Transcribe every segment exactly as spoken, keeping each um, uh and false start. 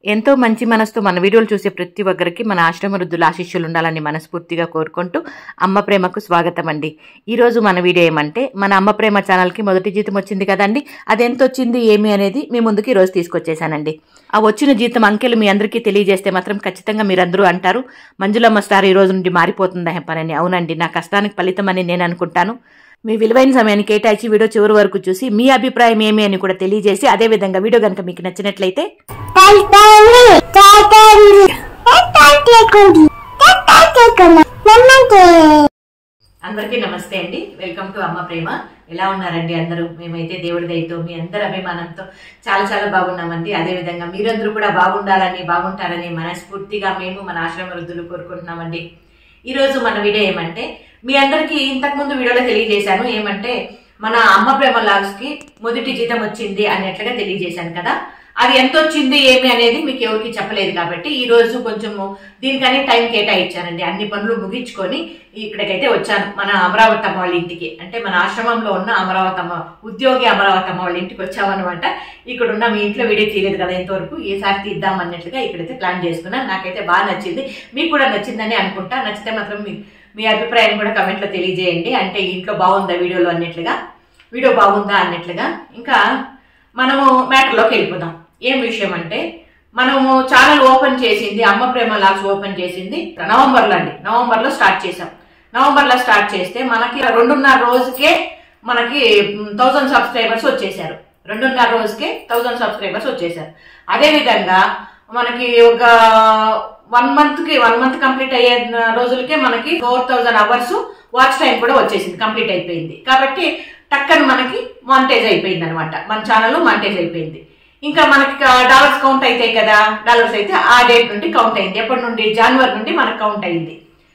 ఎంతో మంచి మనసుతో మన వీడియోలు చూసే ప్రతి ఒక్కరికి మన ఆశ్రమ వృద్ధుల ఆశీస్సులు ఉండాలని మనస్ఫూర్తిగా కోరుకుంటూ అమ్మ ప్రేమకు స్వాగతం అండి. ఈరోజు మన వీడియో ఏమంటే మన అమ్మ ప్రేమ ఛానల్కి మొదటి జీతం వచ్చింది కదండి. అది ఎంత వచ్చింది ఏమి అనేది మీ ముందుకు ఈరోజు తీసుకొచ్చేసానండి. ఆ వచ్చిన జీతం అంకెలు మీ అందరికీ తెలియజేస్తే మాత్రం ఖచ్చితంగా మీరందరూ అంటారు మంజులమ్మ స్టార్ ఈ రోజు నుండి మారిపోతుందా హెప్పనని. అవునండి, నా కష్టానికి ఫలితం అని నేను అనుకుంటాను. మీ విలువైన సమయాన్ని కేటాయించి వీడియో చివరి వరకు చూసి మీ అభిప్రాయం ఏమి అని కూడా తెలియజేసి అదే విధంగా వీడియో కనుక మీకు నచ్చినట్లయితే అందరికీ నమస్తే అండి. వెల్కమ్ టు అమ్మ ప్రేమ. ఎలా ఉన్నారండి అందరూ? మేమైతే దేవుడి దయతో మీ అందరి అభిమానంతో చాలా చాలా బాగున్నామండి. అదే విధంగా మీరందరూ కూడా బాగుండాలని బాగుంటారని మనస్ఫూర్తిగా మేము మన ఆశ్రమ వృద్ధులు కోరుకుంటున్నామండి. ఈ రోజు మన వీడియో ఏమంటే మీ అందరికి ఇంతకు ముందు వీడియోలో తెలియజేశాను ఏమంటే మన అమ్మ ప్రేమ లాగ్స్ కి మొదటి జీతం వచ్చింది అన్నట్లుగా తెలియజేశాను కదా. అది ఎంత వచ్చింది ఏమి అనేది మీకు ఎవరికి చెప్పలేదు కాబట్టి ఈ రోజు కొంచెము దీనికని టైం కేటాయించానండి. అన్ని పనులు ముగించుకొని ఇక్కడికైతే వచ్చాను, మన అమరావతి అమ్మ వాళ్ళ ఇంటికి. అంటే మన ఆశ్రమంలో ఉన్న అమరావతి అమ్మ ఉద్యోగి అమరావతి అమ్మ వాళ్ళ ఇంటికి వచ్చామన్నమాట. ఇక్కడ ఉన్న మీ ఇంట్లో వీడియో తీయలేదు కదా ఇంతవరకు, ఈసారి తీద్దాం అన్నట్లుగా ఇక్కడైతే ప్లాన్ చేసుకున్నాను. నాకైతే బాగా నచ్చింది, మీకు కూడా నచ్చిందని అనుకుంటా. నచ్చితే మాత్రం మీ మీ అభిప్రాయం కూడా కమెంట్ లో తెలియజేయండి. అంటే ఇంట్లో బాగుందా వీడియోలో అన్నట్లుగా, వీడియో బాగుందా అన్నట్లుగా. ఇంకా మనము మ్యాటర్లోకి వెళ్ళిపోదాం. ఏం విషయం అంటే మనము ఛానల్ ఓపెన్ చేసింది అమ్మ ప్రేమ లాగ్స్ ఓపెన్ చేసింది నవంబర్ లో అండి. నవంబర్ లో స్టార్ట్ చేసాం. నవంబర్ లో స్టార్ట్ చేస్తే మనకి రెండున్నర రోజుకే మనకి థౌజండ్ సబ్స్క్రైబర్స్ వచ్చేసారు. రెండున్నర రోజుకే థౌజండ్ సబ్స్క్రైబర్స్ వచ్చేసారు. అదే విధంగా మనకి ఒక వన్ మంత్ కి వన్ మంత్ కంప్లీట్ అయ్యే రోజులకే మనకి four thousand hours watch time కూడా వచ్చేసింది, కంప్లీట్ అయిపోయింది. కాబట్టి టక్కని మనకి మానిటైజ్ అయిపోయింది అనమాట. మన ఛానల్ మానిటైజ్ అయిపోయింది. ఇంకా మనకి డాలర్స్ కౌంట్ అవుతాయి కదా, డాలర్స్ అయితే ఆ డేట్ నుండి కౌంట్ అయింది. ఎప్పటి నుండి? జనవరి నుండి మనకు కౌంట్ అయింది.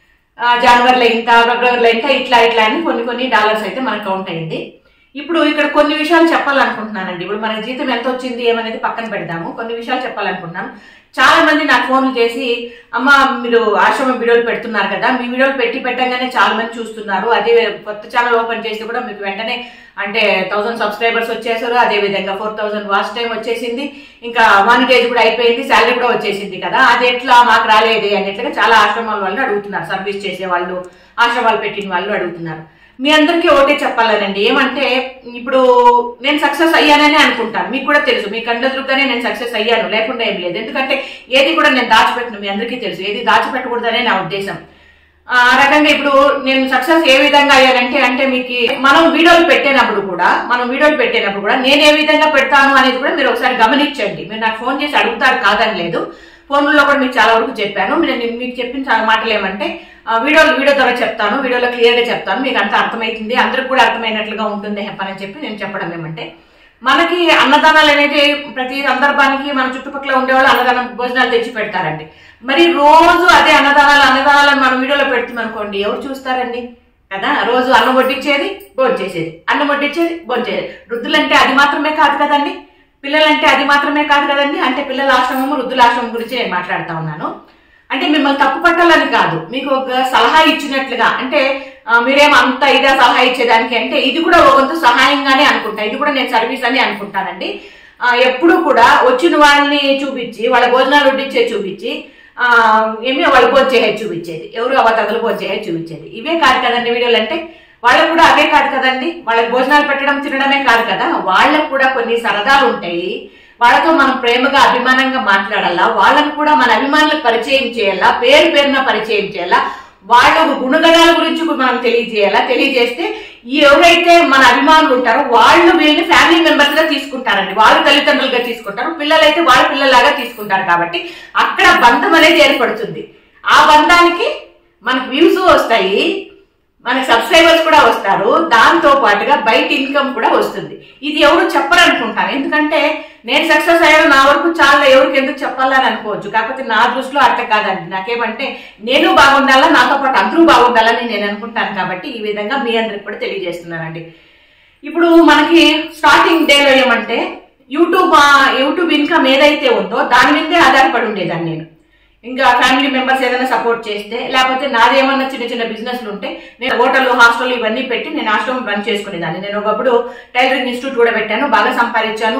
జనవరిలో ఇంత, ఫిబ్రవరిలో ఇంత, ఇట్లా ఇట్లా అని కొన్ని కొన్ని డాలర్స్ అయితే మనకు కౌంట్ అయింది. ఇప్పుడు ఇక్కడ కొన్ని విషయాలు చెప్పాలనుకుంటున్నానండి. ఇప్పుడు మన జీతం ఎంత వచ్చింది ఏమనేది పక్కన పెడదాము, కొన్ని విషయాలు చెప్పాలనుకుంటున్నాను. చాలా మంది నాకు ఫోన్లు చేసి అమ్మ మీరు ఆశ్రమం వీడియోలు పెడుతున్నారు కదా, మీ వీడియోలు పెట్టి పెట్టంగానే చాలా మంది చూస్తున్నారు, అదే కొత్త ఛానల్ ఓపెన్ చేసి కూడా మీకు వెంటనే అంటే థౌసండ్ సబ్స్క్రైబర్స్ వచ్చేసారు, అదే విధంగా ఫోర్ థౌసండ్ వాచ్ టైం వచ్చేసింది, ఇంకా మానిటైజ్ కూడా అయిపోయింది, శాలరీ కూడా వచ్చేసింది కదా, అది ఎట్లా మాకు రాలేదు అన్నట్లుగా చాలా ఆశ్రమాల వాళ్ళు అడుగుతున్నారు. సర్వీస్ చేసే వాళ్ళు, ఆశ్రమాలు పెట్టిన వాళ్ళు అడుగుతున్నారు. మీ అందరికీ ఒకటే చెప్పాలనండి, ఏమంటే ఇప్పుడు నేను సక్సెస్ అయ్యానని అనుకుంటాను. మీకు కూడా తెలుసు, మీ కళ్ళ ఎదురుగానే నేను సక్సెస్ అయ్యాను, లేకుండా ఏం లేదు. ఎందుకంటే ఏది కూడా నేను దాచిపెట్టను, మీ అందరికీ తెలుసు, ఏది దాచిపెట్టకూడదనే నా ఉద్దేశం. ఆ రకంగా ఇప్పుడు నేను సక్సెస్ ఏ విధంగా అయ్యానంటే అంటే మీకు మనం వీడియోలు పెట్టేటప్పుడు కూడా మనం వీడియోలు పెట్టేటప్పుడు కూడా నేను ఏ విధంగా పెడతాను అనేది కూడా మీరు ఒకసారి గమనించండి. మీరు నాకు ఫోన్ చేసి అడుగుతారు కాదని లేదు, ఫోన్లో కూడా మీకు చాలా వరకు చెప్పాను. నేను మీకు చెప్పిన చాలా మాటలు ఏమంటే వీడియో వీడియో ద్వారా చెప్తాను, వీడియోలో క్లియర్ గా చెప్తాను, మీకు అంతా అర్థమవుతుంది, అందరికి కూడా అర్థమైనట్లుగా ఉంటుంది హెప్పని చెప్పి నేను చెప్పడం ఏమంటే మనకి అన్నదానాలు అనేది ప్రతి సందర్భానికి మన చుట్టుపక్కల ఉండేవాళ్ళు అన్నదానం భోజనాలు తెచ్చి పెడతారండి. మరి రోజు అదే అన్నదానాలు అన్నదానాలను మనం వీడియోలో పెడుతున్నాం అనుకోండి, ఎవరు చూస్తారండి కదా. రోజు అన్నం వడ్డించేది భోజనం చేసేది, అన్నం వడ్డించేది భోజనం చేసేది. వృద్ధులంటే అది మాత్రమే కాదు కదండి, పిల్లలంటే అది మాత్రమే కాదు కదండి. అంటే పిల్లల ఆశ్రమము వృద్ధుల ఆశ్రమం గురించి నేను మాట్లాడుతా ఉన్నాను. అంటే మిమ్మల్ని తప్పు పట్టాలని కాదు, మీకు ఒక సలహా ఇచ్చినట్లుగా. అంటే మీరేం అంత ఇదే సలహా ఇచ్చేదానికి అంటే ఇది కూడా ఒక సహాయంగానే అనుకుంటా, ఇది కూడా నేను సర్వీస్ అని అనుకుంటానండి. ఎప్పుడు కూడా వచ్చిన వాళ్ళని చూపించి వాళ్ళ భోజనాలు వడ్డించే చూపించి ఆ ఏమి వాళ్ళు భోజనం చూపించేది, ఎవరు అవతలు భోజనం చూపించేది ఇవే కాదు కదండి వీడియోలు. అంటే వాళ్ళకు కూడా అవే కాదు కదండి, వాళ్ళకి భోజనాలు పెట్టడం తినడమే కాదు కదా, వాళ్ళకు కూడా కొన్ని సరదాలు ఉంటాయి. వాళ్ళతో మనం ప్రేమగా అభిమానంగా మాట్లాడాలా, వాళ్ళని కూడా మన అభిమానులకు పరిచయం చేయాలా, పేరు పేరున పరిచయం చేయాలా, వాళ్ళ గుణగణాల గురించి మనం తెలియజేయాలా. తెలియజేస్తే ఎవరైతే మన అభిమానులు ఉంటారో వాళ్ళు వీళ్ళని ఫ్యామిలీ మెంబర్స్ గా తీసుకుంటారండి, వాళ్ళు తల్లిదండ్రులుగా తీసుకుంటారు, పిల్లలైతే వాళ్ళ పిల్లలాగా తీసుకుంటారు. కాబట్టి అక్కడ బంధం అనేది ఏర్పడుతుంది. ఆ బంధానికి మనకు వ్యూస్ వస్తాయి, మనకి సబ్స్క్రైబర్స్ కూడా వస్తారు, దాంతో పాటుగా బయట ఇన్కమ్ కూడా వస్తుంది. ఇది ఎవరు చెప్పరనుకుంటాను, ఎందుకంటే నేను సక్సెస్ అయ్యాను నా వరకు చాలా, ఎవరికి ఎందుకు చెప్పాలని అనుకోవచ్చు. కాకపోతే నా దృష్టిలో అర్థం కాదండి. నాకేమంటే నేను బాగుండాలా, నాతో పాటు అందరూ బాగుండాలని నేను అనుకుంటాను. కాబట్టి ఈ విధంగా మీ అందరికి కూడా తెలియజేస్తున్నానండి. ఇప్పుడు మనకి స్టార్టింగ్ డేలో ఏమంటే యూట్యూబ్ యూట్యూబ్ ఇన్కమ్ ఏదైతే ఉందో దాని మీదే ఆధారపడి ఉండేదాన్ని నేను. ఇంకా ఫ్యామిలీ మెంబర్స్ ఏదైనా సపోర్ట్ చేస్తే, లేకపోతే నాదేమన్నా చిన్న చిన్న బిజినెస్లు ఉంటే నేను హోటల్ హాస్టల్ ఇవన్నీ పెట్టి నేను ఆశ్రమం రన్ చేసుకునేదాన్ని. నేను ఒకప్పుడు టైలరింగ్ ఇన్స్టిట్యూట్ కూడా పెట్టాను, బాగా సంపాదించాను.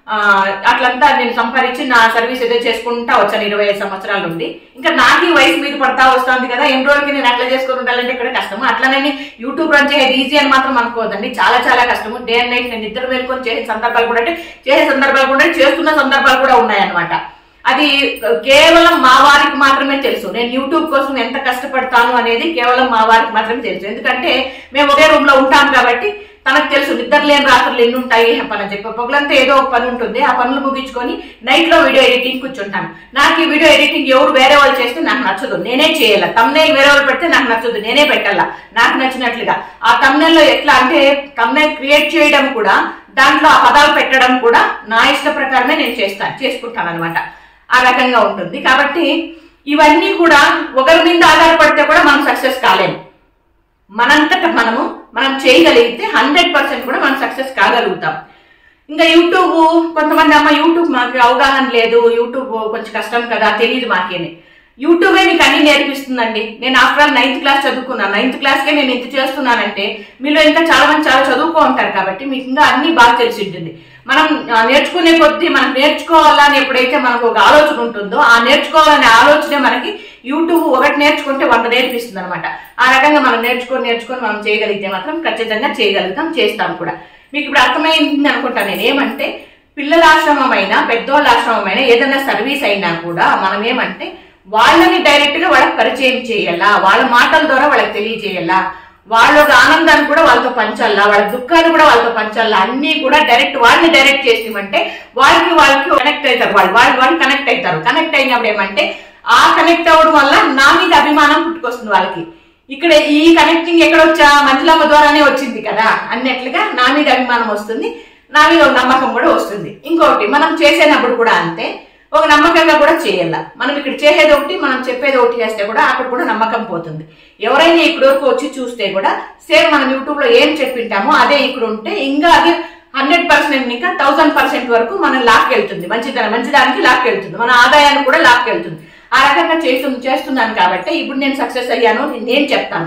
అట్లంతా నేను సంపాదించి నా సర్వీస్ ఏదో చేసుకుంటా వచ్చాను ఇరవై ఐదు సంవత్సరాల నుండి. ఇంకా నాకు ఈ వయసు మీద పడతా వస్తుంది కదా, ఎన్ని రోజులకి నేను అట్లా చేసుకుని ఉండాలంటే ఇక్కడ కష్టము. అట్లనే యూట్యూబ్ రన్ చేసేది ఈజీ అని మాత్రం అనుకోవద్దండి, చాలా చాలా కష్టము. డే అండ్ నైట్ నేను ఇద్దరు మేల్కొని చేసే సందర్భాలు కూడా అంటే చేసే సందర్భాలు కూడా చేస్తున్న సందర్భాలు కూడా ఉన్నాయన్నమాట. అది కేవలం మా వారికి మాత్రమే తెలుసు. నేను యూట్యూబ్ కోసం ఎంత కష్టపడతాను అనేది కేవలం మా వారికి మాత్రమే తెలుసు. ఎందుకంటే మేము ఒకే రూమ్ లో ఉంటాం కాబట్టి తనకు తెలుసు నిద్ర లేని రాత్రులు ఎన్ని ఉంటాయి పని చెప్పి. పొగలంతా ఏదో ఒక పని ఉంటుంది, ఆ పనులు ముగించుకొని నైట్ లో వీడియో ఎడిటింగ్ కూర్చుంటాను. నాకు ఈ వీడియో ఎడిటింగ్ ఎవరు వేరే వాళ్ళు చేస్తే నాకు నచ్చదు, నేనే చేయాల. తమ్నైల్ వేరే వాళ్ళు పెడితే నాకు నచ్చదు, నేనే పెట్టాలా నాకు నచ్చినట్లుగా. ఆ తమ్నైల్ లో ఎట్లా అంటే తమ్నైల్ క్రియేట్ చేయడం కూడా, దాంట్లో ఆ పదాలు పెట్టడం కూడా నా ఇష్ట ప్రకారమే నేను చేస్తాను చేసుకుంటాను అనమాట. ఆ రకంగా ఉంటుంది. కాబట్టి ఇవన్నీ కూడా ఒకరి మీద ఆధారపడితే కూడా మనం సక్సెస్ కాలేము. మనంతట మనము మనం చేయగలిగితే హండ్రెడ్ పర్సెంట్ కూడా మనం సక్సెస్ కాగలుగుతాం. ఇంకా యూట్యూబ్ కొంతమంది అమ్మ యూట్యూబ్ మాకు అవగాహన లేదు, యూట్యూబ్ కొంచెం కష్టం కదా, తెలియదు మాకేని. యూట్యూబే మీకు అన్ని నేర్పిస్తుందండి. నేను ఆఫ్టర్ ఆల్ నైన్త్ క్లాస్ చదువుకున్నాను, నైన్త్ క్లాస్కే నేను ఇంత చేస్తున్నానంటే మీలో ఇంకా చాలా మంది చాలా చదువుకో ఉంటారు కాబట్టి మీకు ఇంకా అన్ని బాగా తెలిసి ఉంటుంది. మనం నేర్చుకునే కొద్దీ మనం నేర్చుకోవాలని ఎప్పుడైతే మనకు ఒక ఆలోచన ఉంటుందో ఆ నేర్చుకోవాలనే ఆలోచనే మనకి యూట్యూబ్ ఒకటి నేర్చుకుంటే వంద నేర్పిస్తుంది అనమాట. ఆ రకంగా మనం నేర్చుకొని నేర్చుకొని మనం చేయగలిగితే మాత్రం ఖచ్చితంగా చేయగలుగుతాం, చేస్తాం కూడా. మీకు ఇప్పుడు అర్థమైంది అనుకుంటాను నేను. ఏమంటే పిల్లల ఆశ్రమం అయినా పెద్దోళ్ళ ఆశ్రమం అయినా ఏదైనా సర్వీస్ అయినా కూడా మనం ఏమంటే వాళ్ళని డైరెక్ట్ గా వాళ్ళకి పరిచయం చేయాలా, వాళ్ళ మాటల ద్వారా వాళ్ళకి తెలియజేయాలా, వాళ్ళ ఆనందాన్ని కూడా వాళ్ళతో పంచాలా, వాళ్ళ దుఃఖాన్ని కూడా వాళ్ళతో పంచాలా, అన్ని కూడా డైరెక్ట్ వాళ్ళని డైరెక్ట్ చేసామంటే వాళ్ళకి వాళ్ళకి కనెక్ట్ అవుతారు. వాళ్ళు వాళ్ళు వాళ్ళు కనెక్ట్ అవుతారు. కనెక్ట్ అయినప్పుడు ఏమంటే ఆ కనెక్ట్ అవ్వడం వల్ల నా మీద అభిమానం పుట్టుకొస్తుంది వాళ్ళకి. ఇక్కడ ఈ కనెక్టింగ్ ఎక్కడ వచ్చా మంజులమ్మ ద్వారానే వచ్చింది కదా అన్నట్లుగా నా మీద అభిమానం వస్తుంది, నా మీద ఒక నమ్మకం కూడా వస్తుంది. ఇంకొకటి మనం చేసేటప్పుడు కూడా అంతే, ఒక నమ్మకంగా కూడా చేయాల. మనం ఇక్కడ చేసేది ఒకటి మనం చెప్పేది ఒకటి చేస్తే కూడా అక్కడ కూడా నమ్మకం పోతుంది. ఎవరైనా ఇక్కడ వరకు వచ్చి చూస్తే కూడా సేమ్ మనం యూట్యూబ్ లో ఏం చెప్పింటామో అదే ఇక్కడ ఉంటే ఇంకా అది హండ్రెడ్ పర్సెంట్ ఇంకా థౌసండ్ పర్సెంట్ వరకు మనం లాక్కెళ్తుంది, మంచిదన మంచిదానికి లాక్కెళ్తుంది, మన ఆదాయాన్ని కూడా లాక్కెళ్తుంది. ఆ రకంగా చేస్తు చేస్తున్నాను కాబట్టి ఇప్పుడు నేను సక్సెస్ అయ్యాను నేను చెప్తాను.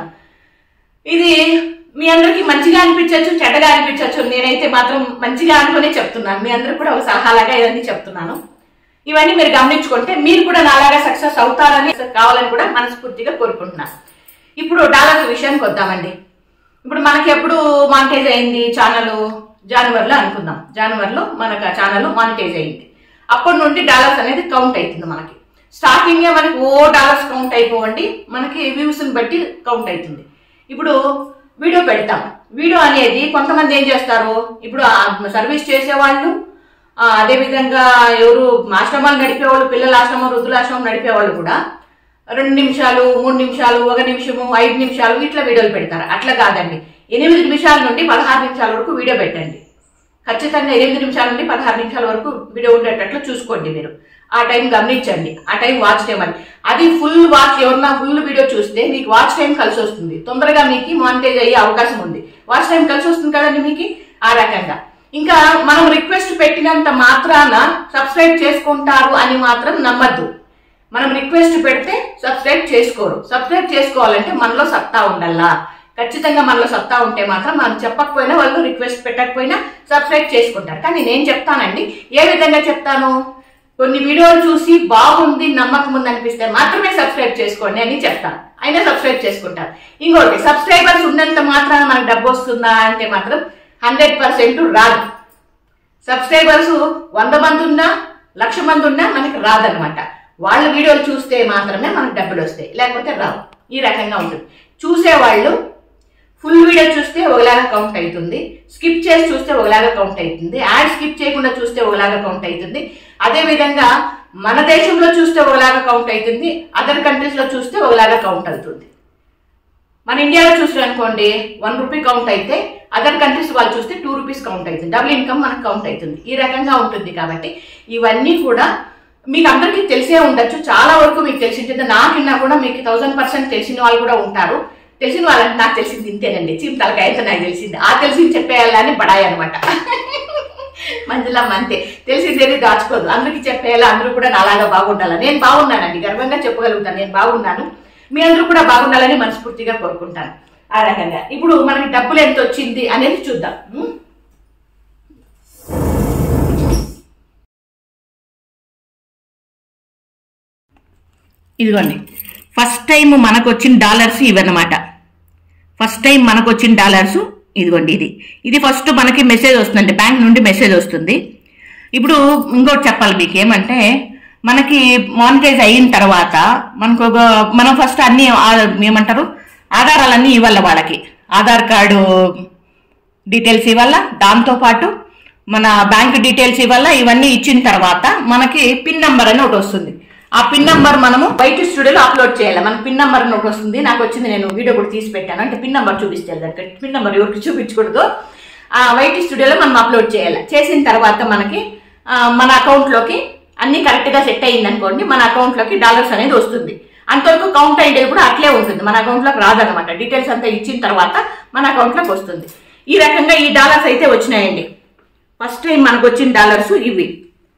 ఇది మీ అందరికి మంచిగా అనిపించవచ్చు, చెడ్డగా అనిపించవచ్చు. నేనైతే మాత్రం మంచిగా అనుకునే చెప్తున్నాను. మీ అందరికి కూడా ఒక సలహాలాగా ఇవన్నీ చెప్తున్నాను. ఇవన్నీ మీరు గమనించుకుంటే మీరు కూడా నాలాగా సక్సెస్ అవుతారని కావాలని కూడా మనస్ఫూర్తిగా కోరుకుంటున్నాను. ఇప్పుడు డాలర్స్ విషయానికి వద్దామండి. ఇప్పుడు మనకి ఎప్పుడు మానిటైజ్ అయింది ఛానల్? జనవరిలో అనుకుందాం. జనవరిలో మనకు ఛానల్ మానిటైజ్ అయింది. అప్పటి నుండి డాలర్స్ అనేది కౌంట్ అవుతుంది. మనకి స్టార్టింగే మనకి ఓ డాలర్స్ కౌంట్ అయిపోవండి, మనకి వ్యూస్ ని బట్టి కౌంట్ అవుతుంది. ఇప్పుడు వీడియో పెడతాం. వీడియో అనేది కొంతమంది ఏం చేస్తారు, ఇప్పుడు సర్వీస్ చేసేవాళ్ళు, అదే విధంగా ఎవరు ఆశ్రమాలు నడిపేవాళ్ళు, పిల్లల ఆశ్రమం వృద్ధుల ఆశ్రమం నడిపేవాళ్ళు కూడా రెండు నిమిషాలు మూడు నిమిషాలు ఒక నిమిషము ఐదు నిమిషాలు ఇట్లా వీడియోలు పెడతారు. అట్లా కాదండి, ఎనిమిది నిమిషాల నుండి పదహారు నిమిషాల వరకు వీడియో పెట్టండి. ఖచ్చితంగా ఎనిమిది నిమిషాల నుండి పదహారు నిమిషాల వరకు వీడియో ఉండేటట్లు చూసుకోండి. మీరు ఆ టైం గమనించండి, ఆ టైం వాచ్ టైం అని. అది ఫుల్ వాచ్ ఎవరన్నా ఫుల్ వీడియో చూస్తే మీకు వాచ్ టైం కలిసి వస్తుంది, తొందరగా మీకు మానిటైజ్ అయ్యే అవకాశం ఉంది. వాచ్ టైం కలిసి వస్తుంది కదండి మీకు. ఆ రకంగా ఇంకా మనం రిక్వెస్ట్ పెట్టినంత మాత్రాన సబ్స్క్రైబ్ చేసుకుంటారు అని మాత్రం నమ్మద్దు. మనం రిక్వెస్ట్ పెడితే సబ్స్క్రైబ్ చేసుకోరు. సబ్స్క్రైబ్ చేసుకోవాలంటే మనలో సత్తా ఉండాలా. ఖచ్చితంగా మనలో సత్తా ఉంటే మాత్రం మనం చెప్పకపోయినా వాళ్ళు రిక్వెస్ట్ పెట్టకపోయినా సబ్స్క్రైబ్ చేసుకుంటారు. కానీ నేను చెప్తానండి, ఏ విధంగా చెప్తాను, కొన్ని వీడియోలు చూసి బాగుంది నమ్మకం ఉంది అనిపిస్తే మాత్రమే సబ్స్క్రైబ్ చేసుకోండి అని చెప్తాను. అయినా సబ్స్క్రైబ్ చేసుకుంటారు. ఇంకోటి, సబ్స్క్రైబర్స్ ఉన్నంత మాత్రాన మనకు డబ్బు వస్తుందా అంటే మాత్రం హండ్రెడ్ పర్సెంట్ రాదు. సబ్స్క్రైబర్స్ వంద మంది ఉన్నా లక్ష మంది ఉన్నా మనకి రాదనమాట. వాళ్ళ వీడియోలు చూస్తే మాత్రమే మనకు డబ్బులు వస్తాయి, లేకపోతే రావు. ఈ రకంగా ఉంటుంది. చూసేవాళ్ళు ఫుల్ వీడియో చూస్తే ఒకలాగా కౌంట్ అవుతుంది, స్కిప్ చేసి చూస్తే ఒకలాగా కౌంట్ అవుతుంది, యాడ్ స్కిప్ చేయకుండా చూస్తే ఒకలాగా కౌంట్ అవుతుంది. అదే విధంగా మన దేశంలో చూస్తే ఒకలాగా కౌంట్ అవుతుంది, అదర్ కంట్రీస్ లో చూస్తే ఒకలాగా కౌంట్ అవుతుంది. మన ఇండియాలో చూసారు అనుకోండి వన్ రూపీ కౌంట్ అయితే అదర్ కంట్రీస్ వాళ్ళు చూస్తే టూ రూపీస్ కౌంట్ అవుతుంది, డబుల్ ఇన్కమ్ మనకు కౌంట్ అవుతుంది. ఈ రకంగా ఉంటుంది. కాబట్టి ఇవన్నీ కూడా మీకు అందరికీ తెలిసే ఉండొచ్చు, చాలా వరకు మీకు తెలిసి ఉంటుంది. నాకిన్నా కూడా మీకు థౌసండ్ పర్సెంట్ తెలిసిన వాళ్ళు కూడా ఉంటారు. తెలిసిన వాళ్ళంటే నాకు తెలిసింది ఇంతేనండి, చీమ్ తలకాయతో నాకు తెలిసింది. ఆ తెలిసింది చెప్పేయాలని బడాయి అనమాట. మంజులమ్మ అంతే, తెలిసిందేది దాచుకోదు, అందరికి చెప్పేయాలా, అందరూ కూడా నాలాగా బాగుండాలా. నేను బాగున్నానండి, గర్వంగా చెప్పగలుగుతాను, నేను బాగున్నాను. మీ అందరూ కూడా బాగుండాలని మనస్ఫూర్తిగా కోరుకుంటాను. ఆ రకంగా ఇప్పుడు మనకి డబ్బులు ఎంత వచ్చింది అనేది చూద్దాం. ఇదిగోండి ఫస్ట్ టైం మనకు వచ్చిన డాలర్స్ ఇవన్నమాట. ఫస్ట్ టైం మనకు వచ్చిన డాలర్స్ ఇదిగోండి. ఇది ఇది ఫస్ట్ మనకి మెసేజ్ వస్తుందండి, బ్యాంక్ నుండి మెసేజ్ వస్తుంది. ఇప్పుడు ఇంకోటి చెప్పాలి మీకు ఏమంటే, మనకి మానిటైజ్ అయిన తర్వాత మనకు ఒక మనం ఫస్ట్ అన్ని ఏమంటారు ఆధారాలన్నీ ఇవ్వాలి వాళ్ళకి. ఆధార్ కార్డు డీటెయిల్స్ ఇవ్వాలా, దాంతోపాటు మన బ్యాంక్ డీటెయిల్స్ ఇవ్వాలా. ఇవన్నీ ఇచ్చిన తర్వాత మనకి పిన్ నంబర్ అని ఒకటి వస్తుంది. ఆ పిన్ నంబర్ మనము వైట్ స్టూడియోలో అప్లోడ్ చేయాలి. మనకి పిన్ నంబర్ అని ఒకటి వస్తుంది. నాకు వచ్చింది, నేను వీడియో కూడా తీసి పెట్టాను. అంటే పిన్ నంబర్ చూపిస్తే దానికి పిన్ నంబర్ ఎవరికి చూపించకూడదు. ఆ వైట్ స్టూడియోలో మనం అప్లోడ్ చేయాలి. చేసిన తర్వాత మనకి మన అకౌంట్లోకి అన్ని కరెక్ట్గా సెట్ అయ్యింది అనుకోండి, మన అకౌంట్లోకి డాలర్స్ అనేది వస్తుంది. అంతవరకు కౌంట్ అయ్యేది కూడా అట్లే ఉంటుంది, మన అకౌంట్లోకి రాదనమాట. డీటెయిల్స్ అంతా ఇచ్చిన తర్వాత మన అకౌంట్లోకి వస్తుంది. ఈ రకంగా ఈ డాలర్స్ అయితే వచ్చినాయండి. ఫస్ట్ టైం మనకు వచ్చిన డాలర్స్ ఇవి.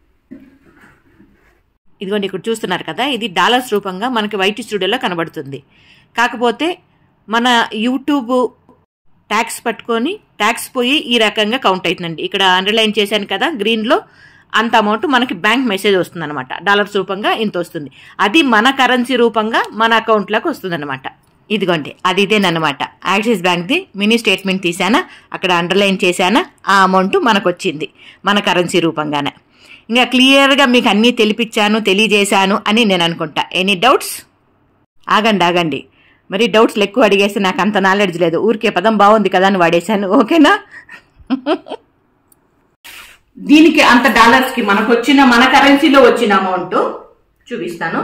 ఇదిగోండి ఇక్కడ చూస్తున్నారు కదా, ఇది డాలర్స్ రూపంగా మనకి వైట్ స్టూడియోలో కనబడుతుంది. కాకపోతే మన యూట్యూబ్ ట్యాక్స్ పట్టుకొని ట్యాక్స్ పోయి ఈ రకంగా కౌంట్ అవుతుందండి. ఇక్కడ అండర్లైన్ చేశాను కదా గ్రీన్లో, అంత అమౌంట్ మనకి బ్యాంక్ మెసేజ్ వస్తుంది అనమాట. డాలర్స్ రూపంగా ఇంత వస్తుంది. అది మన కరెన్సీ రూపంగా మన అకౌంట్లోకి వస్తుంది అనమాట. ఇదిగోండి అది ఇదేనమాట. యాక్సిస్ బ్యాంక్ది మినీ స్టేట్మెంట్ తీసానా, అక్కడ అండర్లైన్ చేశానా, ఆ అమౌంట్ మనకు వచ్చింది మన కరెన్సీ రూపంగానే. ఇంకా క్లియర్గా మీకు అన్నీ తెలిపించాను, తెలియజేశాను అని నేను అనుకుంటా. Any doubts? ఆగండి ఆగండి, మరి డౌట్స్లు ఎక్కువ అడిగేస్తే నాకు అంత నాలెడ్జ్ లేదు. ఊరికే పదం బాగుంది కదా అని వాడేశాను. ఓకేనా? దీనికి అంత డాలర్స్కి మనకు వచ్చిన మన కరెన్సీలో వచ్చిన అమౌంట్ చూపిస్తాను.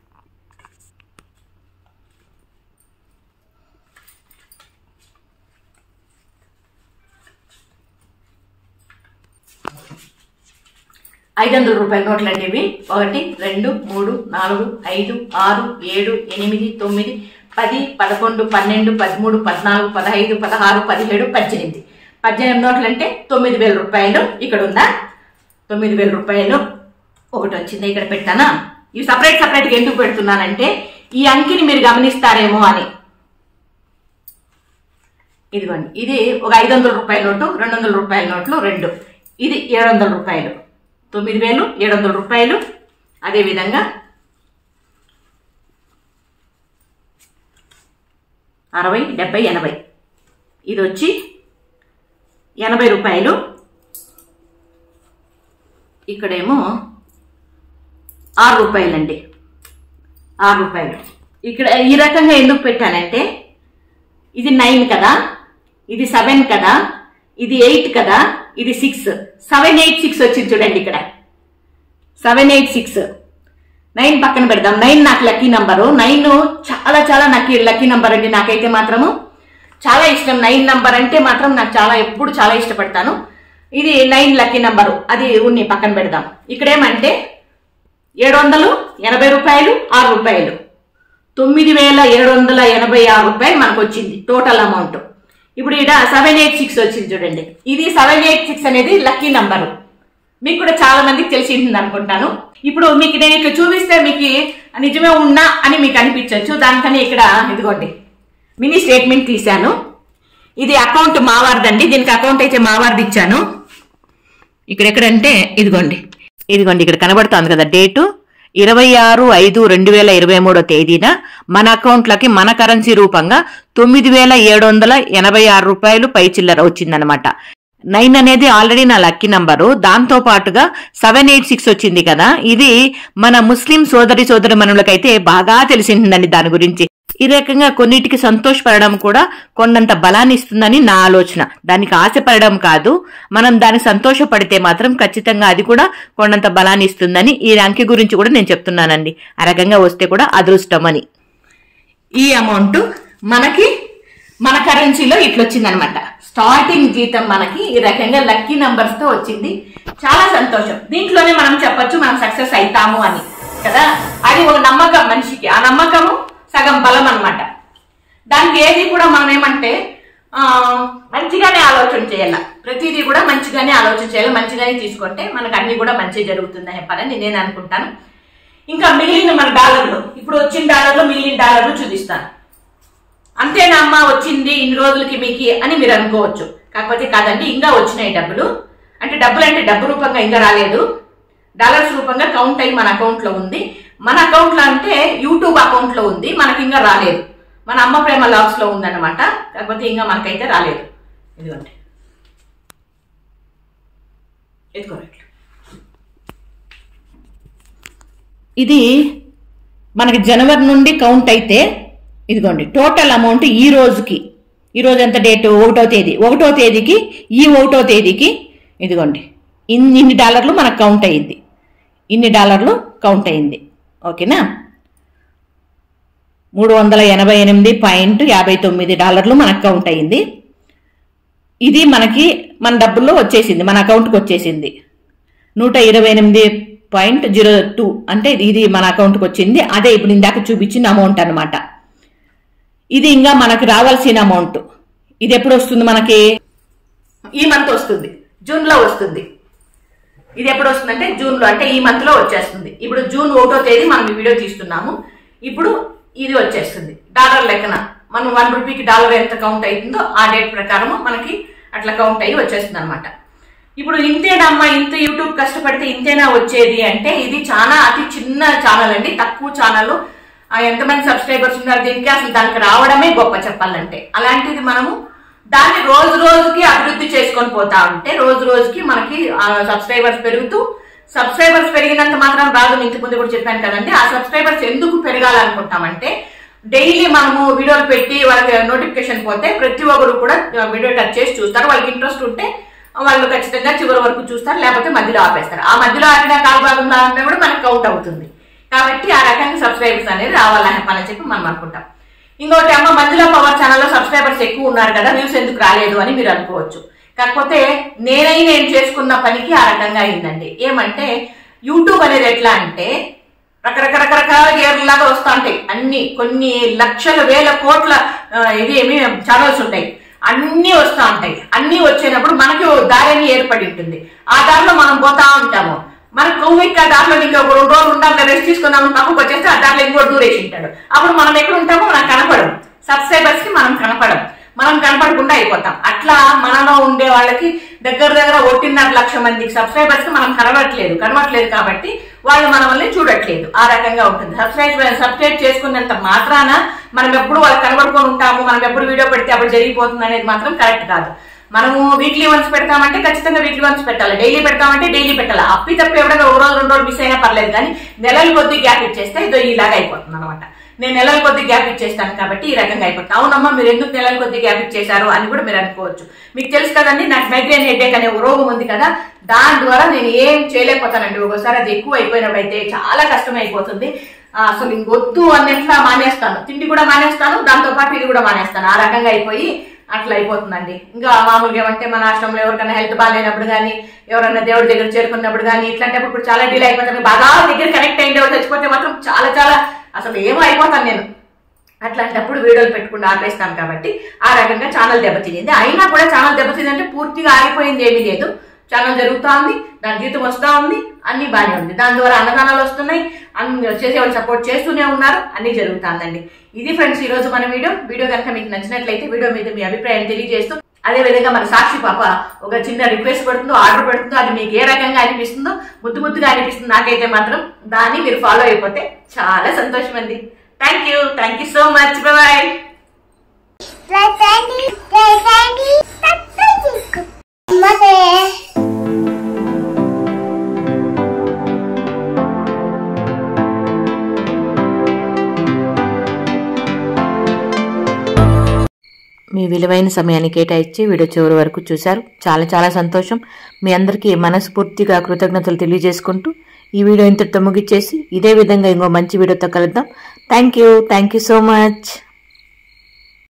ఐదు వందల రూపాయల నోట్లు అండి ఇవి. ఒకటి, రెండు, మూడు, నాలుగు, ఐదు, ఆరు, ఏడు, ఎనిమిది, తొమ్మిది, పది, పదకొండు, పన్నెండు, పదమూడు, పద్నాలుగు, పదహైదు, పదహారు, పదిహేడు, పద్దెనిమిది. పద్దెనిమిది నోట్లు అంటే తొమ్మిది వేల రూపాయలు. ఇక్కడ ఉందా తొమ్మిది వేల రూపాయలు ఒకటి వచ్చింది, ఇక్కడ పెట్టానా. ఇవి సపరేట్ సపరేట్గా ఎందుకు పెడుతున్నానంటే ఈ అంకిని మీరు గమనిస్తారేమో అని. ఇదిగోండి, ఇది ఒక ఐదు వందల రూపాయల నోటు, రెండు వందల రూపాయల నోట్లు రెండు. ఇది ఏడు వందల రూపాయలు, తొమ్మిది వేలు ఏడు వందల రూపాయలు. అదేవిధంగా అరవై, డెబ్బై, ఎనభై. ఇది వచ్చి ఎనభై రూపాయలు. ఇక్కడేమో ఆరు రూపాయలండి, ఆరు రూపాయలు. ఇక్కడ ఈ రకంగా ఎందుకు పెట్టానంటే ఇది నైన్ కదా, ఇది సెవెన్ కదా, ఇది ఎయిట్ కదా, ఇది సిక్స్. సెవెన్ ఎయిట్ సిక్స్ వచ్చింది చూడండి ఇక్కడ. Seven eight six. నైన్ పక్కన పెడదాం. నైన్ నాకు లక్కీ నంబరు. నైన్ చాలా చాలా నాకు లక్కీ నంబర్ అండి. నాకైతే మాత్రము చాలా ఇష్టం. నైన్ నంబర్ అంటే మాత్రం నాకు చాలా, ఎప్పుడు చాలా ఇష్టపడతాను. ఇది నైన్ లక్కీ నంబరు. అది ఉన్ని పక్కన పెడదాం. ఇక్కడేమంటే ఏడు వందలు ఎనభై రూపాయలు, ఆరు రూపాయలు. తొమ్మిది వేల ఏడు వందల ఎనభై ఆరు రూపాయలు మనకు వచ్చింది టోటల్ అమౌంట్. ఇప్పుడు ఇక్కడ సెవెన్ ఎయిట్ సిక్స్ వచ్చింది చూడండి. ఇది సెవెన్ ఎయిట్ సిక్స్ అనేది లక్కీ నంబరు. మీకు కూడా చాలా మందికి తెలిసి ఉంటుంది అనుకుంటాను. ఇప్పుడు మీకు నేను ఇట్లా చూపిస్తే మీకు నిజమే ఉన్నా అని మీకు అనిపించవచ్చు. దానికని ఇక్కడ ఇదిగోండి మినీ స్టేట్మెంట్ తీశాను. ఇది అకౌంట్ మావారిదండి. దీనికి అకౌంట్ అయితే మావారిది ఇచ్చాను. ఇక్కడ ఎక్కడంటే ఇదిగోండి, ఇదిగోండి ఇక్కడ కనబడుతోంది కదా డేటు, ఇరవై ఆరు ఐదు రెండు వేల ఇరవై మూడో తేదీన మన అకౌంట్లకి మన కరెన్సీ రూపంగా తొమ్మిది వేల ఏడు వందల ఎనభై ఆరు రూపాయలు పై చిల్లర వచ్చిందనమాట. నైన్ అనేది ఆల్రెడీ నా లక్కీ నంబరు. దాంతో పాటుగా సెవెన్ ఎయిట్ సిక్స్ వచ్చింది కదా, ఇది మన ముస్లిం సోదరి సోదరి మనులకైతే బాగా తెలిసిందండి దాని గురించి. ఈ రకంగా కొన్నిటికి సంతోషపడడం కూడా కొండంత బలాన్ని ఇస్తుందని నా ఆలోచన. దానికి ఆశపడడం కాదు, మనం దానికి సంతోషపడితే మాత్రం ఖచ్చితంగా అది కూడా కొండంత బలాన్ని ఇస్తుందని ఈ అంకె గురించి కూడా నేను చెప్తున్నానండి. ఆ రకంగా వస్తే కూడా అదృష్టం అని. ఈ అమౌంట్ మనకి మన కరెన్సీలో ఇట్లొచ్చిందనమాట. స్టార్టింగ్ జీతం మనకి ఈ రకంగా లక్కీ నంబర్స్ తో వచ్చింది. చాలా సంతోషం. దీంట్లోనే మనం చెప్పొచ్చు మనం సక్సెస్ అవుతాము అని కదా. అది ఒక నమ్మకం మనిషికి. ఆ నమ్మకము సగం బలం అనమాట. దానికి ఏది కూడా మనం ఏమంటే ఆ మంచిగానే ఆలోచన చేయాలి. ప్రతిదీ కూడా మంచిగానే ఆలోచన చేయాలి. మంచిగానే తీసుకుంటే మనకు అన్ని కూడా మంచి జరుగుతుందని చెప్పాలని నేను అనుకుంటాను. ఇంకా మిగిలిన మన డాలర్లు, ఇప్పుడు వచ్చిన డాలర్లు మిగిలిన డాలర్లు చూపిస్తాను. అంతేనా అమ్మ వచ్చింది ఇన్ని రోజులకి మీకు అని మీరు అనుకోవచ్చు. కాకపోతే కాదండి, ఇంకా వచ్చినాయి డబ్బులు. అంటే డబ్బులు అంటే డబ్బు రూపంగా ఇంకా రాలేదు, డాలర్స్ రూపంగా కౌంట్ అయ్యి మన అకౌంట్ లో ఉంది. మన అకౌంట్లో అంటే యూట్యూబ్ అకౌంట్లో ఉంది, మనకి ఇంకా రాలేదు. మన అమ్మ ప్రేమ లాగ్స్ లో ఉందన్నమాట, కాకపోతే ఇంకా మనకైతే రాలేదు. ఇదిగోండి, ఎత్తుకోండి. ఇది మనకి జనవరి నుండి కౌంట్ అయితే ఇదిగోండి టోటల్ అమౌంట్ ఈ రోజుకి, ఈరోజు ఎంత డేటు, ఒకటో తేదీ, ఒకటో తేదీకి ఈ ఒకటో తేదీకి ఇదిగోండి ఇన్ని ఇన్ని డాలర్లు మనకు కౌంట్ అయ్యింది, ఇన్ని డాలర్లు కౌంట్ అయింది. ఓకేనా, మూడు వందల ఎనభై ఎనిమిది పాయింట్ యాభై తొమ్మిది డాలర్లు మనకు కౌంట్ అయింది. ఇది మనకి మన డబ్బుల్లో వచ్చేసింది, మన అకౌంట్కి వచ్చేసింది నూట ఇరవై ఎనిమిది పాయింట్ జీరో టూ అంటే ఇది మన అకౌంట్కి వచ్చింది. అదే ఇప్పుడు ఇందాక చూపించిన అమౌంట్ అనమాట. ఇది ఇంకా మనకి రావాల్సిన అమౌంట్. ఇది ఎప్పుడు వస్తుంది మనకి, ఈ మంత్ వస్తుంది, జూన్ లో వస్తుంది. ఇది ఎప్పుడు వస్తుంది అంటే జూన్ లో, అంటే ఈ మంత్ లో వచ్చేస్తుంది. ఇప్పుడు జూన్ ఒకటో తేదీ మనం ఈ వీడియో తీస్తున్నాము. ఇప్పుడు ఇది వచ్చేస్తుంది డాలర్ లెక్కన. మనం వన్ రూపీకి డాలర్ ఎంత కౌంట్ అవుతుందో ఆ డేట్ ప్రకారం మనకి అట్లా కౌంట్ అయ్యి వచ్చేస్తుంది అనమాట. ఇప్పుడు ఇంతేనమ్మా, ఇంత యూట్యూబ్ కష్టపడితే ఇంతేనా వచ్చేది అంటే, ఇది చాలా అతి చిన్న ఛానల్ అండి, తక్కువ ఛానల్. ఎంతమంది సబ్స్క్రైబర్స్ ఉన్నారు దీనికి, అసలు దానికి రావడమే గొప్ప చెప్పాలంటే. అలాంటిది మనము దాన్ని రోజు రోజుకి అభివృద్ధి చేసుకొని పోతా ఉంటే రోజు రోజుకి మనకి సబ్స్క్రైబర్స్ పెరుగుతూ, సబ్స్క్రైబర్స్ పెరిగినంత మాత్రం రాదు. ఇంతకు ముందు కూడా చెప్పాను కదండి, ఆ సబ్స్క్రైబర్స్ ఎందుకు పెరగాలనుకుంటామంటే డైలీ మనము వీడియోలు పెట్టి వాళ్ళకి నోటిఫికేషన్ పోతే ప్రతి ఒక్కరు కూడా వీడియో టచ్ చేసి చూస్తారు. వాళ్ళకి ఇంట్రెస్ట్ ఉంటే వాళ్ళు ఖచ్చితంగా చివరి వరకు చూస్తారు, లేకపోతే మధ్యలో ఆపేస్తారు. ఆ మధ్యలో ఆపిన కాలు బాగుందా అంటే కూడా మనకు కౌంట్ అవుతుంది. కాబట్టి ఆ రకంగా సబ్స్క్రైబర్స్ అనేది రావాలని పని చెప్పి మనం అనుకుంటాం. ఇంకోటి అమ్మ, మధ్యలో పవర్ ఛానల్లో సబ్స్క్రైబర్స్ ఎక్కువ ఉన్నారు కదా, వ్యూస్ ఎందుకు రాలేదు అని మీరు అనుకోవచ్చు. కాకపోతే నేనై నేను చేసుకున్న పనికి ఆ రకంగా అయిందండి. ఏమంటే యూట్యూబ్ అనేది ఎట్లా అంటే రకరకరకరకాల గేర్లాగా వస్తూ ఉంటాయి అన్ని, కొన్ని లక్షల వేల కోట్ల ఇది ఏమి ఛానల్స్ ఉంటాయి, అన్ని వస్తూ ఉంటాయి. అన్ని వచ్చినప్పుడు మనకి దారిని ఏర్పడి ఉంటుంది. ఆ దారిలో మనం పోతా ఉంటాము. మనకు కొవ్వెక్కి ఆ దారిలో ఇంకా ఒక రెండు రోజులు ఉంటాం, రెస్ట్ తీసుకుందాం, పక్కకు వచ్చేస్తే ఆ దారిలో ఇంకో దూరేసి ఉంటాడు. అప్పుడు మనం ఎక్కడ ఉంటామో మనం కనపడం, సబ్స్క్రైబర్స్ కి మనం కనపడం, మనం కనపడకుండా అయిపోతాం. అట్లా మనలో ఉండే వాళ్ళకి దగ్గర దగ్గర ఒకటిన్నర లక్ష మందికి సబ్స్క్రైబర్స్ కి మనం కనబడట్లేదు కనబడట్లేదు కాబట్టి వాళ్ళు మన వల్ల చూడట్లేదు. ఆ రకంగా ఉంటుంది. సబ్స్క్రైబ్ సబ్స్క్రైబ్ చేసుకున్నంత మాత్రాన మనం ఎప్పుడు వాళ్ళకి కనబడుకొని ఉంటాము, మనం ఎప్పుడు వీడియో పెడితే అప్పుడు జరిగిపోతుంది అనేది మాత్రం కరెక్ట్ కాదు. మనము వీక్లీ వన్స్ పెడతామంటే ఖచ్చితంగా వీక్లీ వన్స్ పెట్టాలి, డైలీ పెడతామంటే డైలీ పెట్టాలి. అప్పి తప్పి ఎవడైనా ఒక రోజు రెండు రోజులు మిస్ అయినా పర్లేదు, కానీ నెలల కొద్ది గ్యాప్ ఇచ్చేస్తే ఇదో ఇలాగా అయిపోతుంది అనమాట. నేను నెలల కొద్ది గ్యాప్ ఇచ్చేస్తాను కాబట్టి ఈ రకంగా అయిపోతుంది. అవునమ్మా, మీరు ఎందుకు నెలల కొద్ది గ్యాప్ ఇచ్చేశారు అని కూడా మీరు అనుకోవచ్చు. మీకు తెలుసు కదండి, నాకు మైగ్రేన్ హెడేక్ అనే రోగం ఉంది కదా, దాని ద్వారా నేను ఏం చేయలేకపోతానండి. ఒకసారి అది ఎక్కువ అయిపోయినప్పుడు అయితే చాలా కష్టం అయిపోతుంది. అసలు ఇంకొద్దు అన్నట్లా మానేస్తాను, తిండి కూడా మానేస్తాను, దాంతో పాటు ఇది కూడా మానేస్తాను. ఆ రకంగా అయిపోయి అట్లా అయిపోతుందండి. ఇంకా మామూలుగా ఏమంటే మన ఆశ్రమంలో ఎవరికైనా హెల్త్ బాగాలేనప్పుడు కానీ, ఎవరైనా దేవుడి దగ్గర చేరుకున్నప్పుడు కానీ, ఇట్లాంటప్పుడు చాలా డిలే అయిపోతాను. బాగా దగ్గర కనెక్ట్ అయ్యి ఎవరు చచ్చిపోతే మాత్రం చాలా చాలా అసలు ఏమో అయిపోతాను నేను. అట్లాంటప్పుడు వీడియోలు పెట్టుకుని ఆపేస్తాను. కాబట్టి ఆ రకంగా ఛానల్ దెబ్బతింది. అయినా కూడా ఛానల్ దెబ్బతిందంటే పూర్తిగా ఆగిపోయింది ఏమీ లేదు. ఛానల్ జరుగుతూ ఉంది, దాని జీతం వస్తూ ఉంది, అన్ని బాగానే ఉంది. దాని ద్వారా అన్నదానాలు వస్తున్నాయి, అన్ని చేసేవాళ్ళు సపోర్ట్ చేస్తూనే ఉన్నారు, అన్ని జరుగుతుందండి. ఇది ఫ్రెండ్స్ ఈ రోజు మన వీడియో. వీడియో కనుక మీకు నచ్చినట్లయితే వీడియో మీద మీ అభిప్రాయం తెలియజేస్తూ, అదే విధంగా మన సాక్షి పాప ఒక చిన్న రిక్వెస్ట్ పెడుతుందో, ఆర్డర్ పెడుతుందో, అది మీకు ఏ రకంగా అనిపిస్తుందో, ముద్దు ముద్దుగా అనిపిస్తుంది నాకైతే మాత్రం, దాన్ని మీరు ఫాలో అయిపోతే చాలా సంతోషం అండి. Thank you thank you so much. Bye. మీ విలువైన సమయాన్ని కేటాయించి వీడియో చివరి వరకు చూశారు. చాలా చాలా సంతోషం. మీ అందరికీ మనస్ఫూర్తిగా కృతజ్ఞతలు తెలియజేసుకుంటూ ఈ వీడియో ఇంతటితో ముగిచ్చేసి ఇదే విధంగా ఇంకో మంచి వీడియోతో కలుద్దాం. Thank you thank you so much.